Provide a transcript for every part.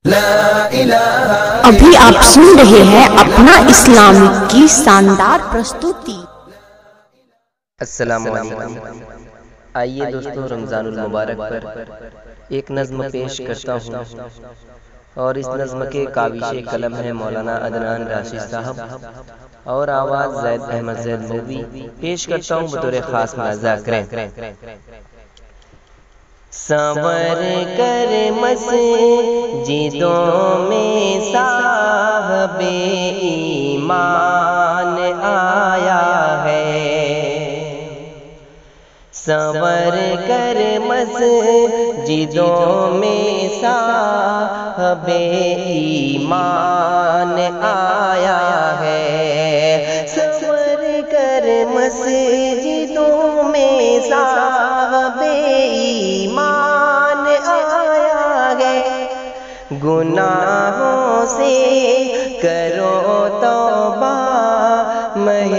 ابھی آپ سن رہے ہیں اپنا اسلامک کی شاندار پرستوتی۔ السلام علیکم۔ آئیے دوستو، رمضان المبارک پر ایک نظم پیش کرتا ہوں، اور اس نظم کے کاوش قلم ہے مولانا عدنان راشد صاحب، اور آواز زید احمد زید مووی۔ پیش کرتا ہوں بطور خاص ملاحظہ کریں۔ سنور کر مسجدوں میں صاحب ایمان آیا ہے، سنور کر مسجدوں میں صاحب ایمان آیا ہے، سنور کر مسجدوں میں صاحب ایمان آیا ہے، گناہوں سے کرو توبہ ماہ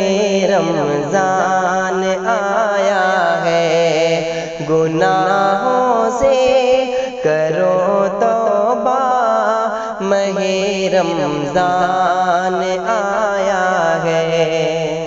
رمضان آیا ہے، گناہوں سے کرو توبہ ماہ رمضان آیا ہے،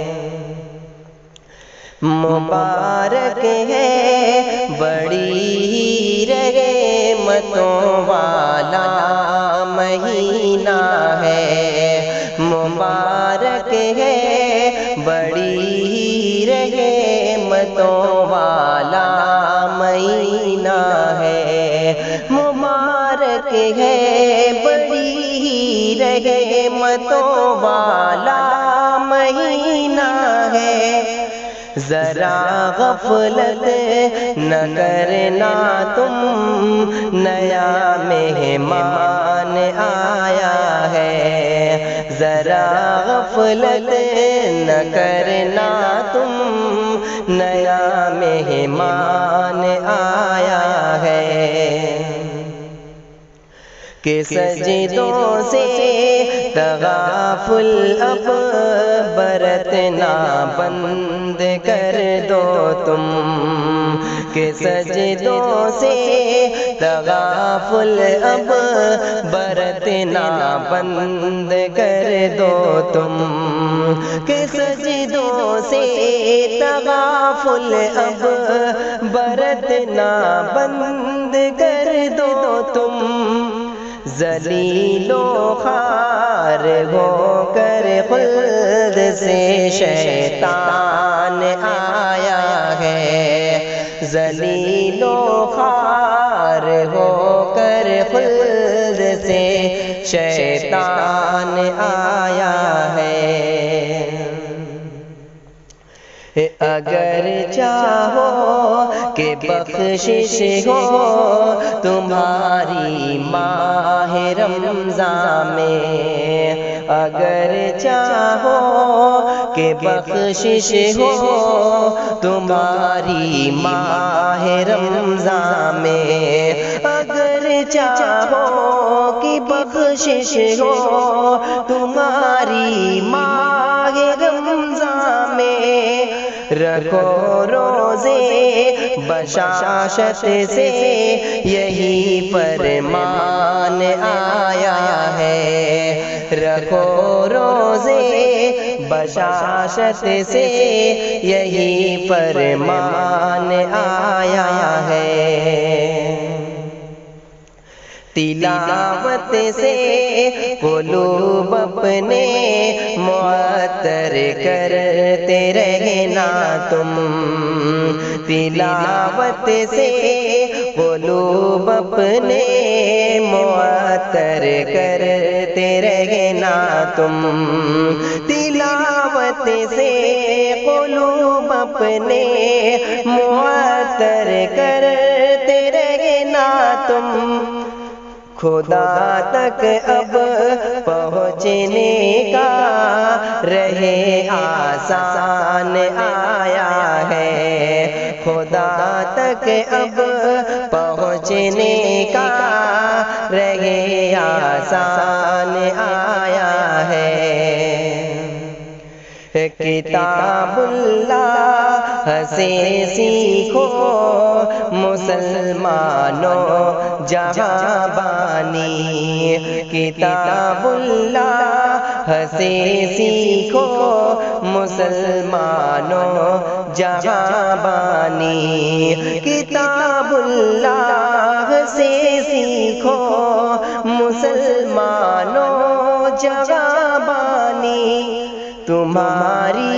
مبارک ہے بڑی رحمتوں والا مہینہ ہے، مبارک ہے بڑی رحمتوں والا مہینہ ہے، مبارک ہے بڑی رحمتوں والا مہینہ ہے، ذرا غفلت نہ کرنا تم، نیا مہمان آیا ہے، ذرا غفلت نہ کرنا تم، نیا مہمان آیا ہے، کہ سجدوں سے تغافل اب برتنا بند کر دو تم، کہ سجدوں سے تغافل اب برتنا بند کر دو تم، کہ سجدوں سے تغافل اب برتنا بند کر دو تم، ذلیل و خوار ہو کر خلد سے شیطان آیا ہے، ذلیل و خوار ہو کر خلد سے شیطان آیا ہے، اگر چاہو کہ بخشش ہو تمہاری ماہ رمضان میں، اگر چاہو کہ بخشش ہو تمہاری ماہ رمضان میں، اگر چاہو کہ بخشش ہو تمہاری ماہ رمضان میں، رکھو روزے بشاشت سے یہی فرمان آیا ہے، رکھو روزے بشاشت سے یہی فرمان آیا ہے، تلاوت سے قلوب اپنے معطر کرتے رہنا تم، تلاوت سے قلوب اپنے معطر کرتے رہنا تم، تلاوت سے قلوب اپنے معطر کرتے رہنا تم، خدا تک اب پہنچنے کا رہے آسان آیا ہے، خدا تک اب پہنچنے کا رہے آسان آیا ہے، کتاب اللہ ہنسے سیکھو مسلمانوں جہاں بانی، کتاب اللہ ہنسے سیکھو مسلمانوں جہاں بانی، کتاب اللہ سے سیکھو مسلمانوں جہاں بانی، تمہاری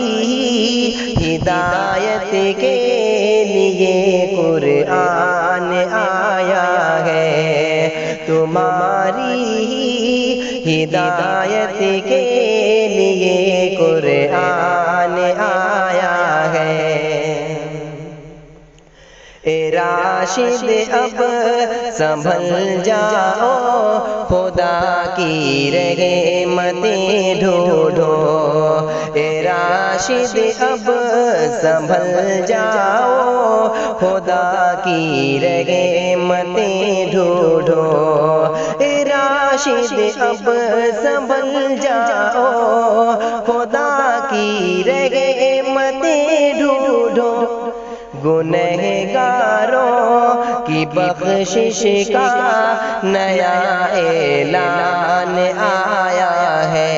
ہدایت کے لیے قرآن آیا ہے، تمہاری ہدایت کے لیے قرآن آیا ہے۔ اے راشد اب سنبھل جاؤ، خدا کی رحمتیں ڈھونڈو، اے راشد اب سنبھل جاؤ، خدا کی رحمتیں ڈھونڈو، اے راشد اب سنبھل جاؤ، خدا کی رحمتیں ڈھونڈو، گنہگاروں کی بخشش کا نیا اعلان آیا ہے،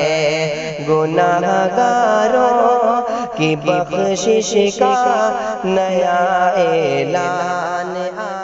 گنہگاروں کی بخشش کا نیا اعلان آیا ہے۔